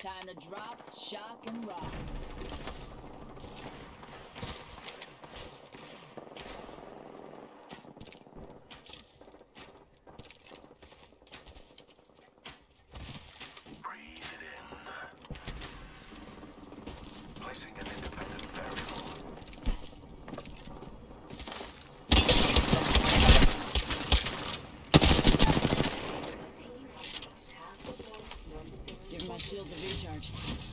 Time to drop, shock, and rock. Breathe it in. Placing an independent variable. Give my shields a recharge.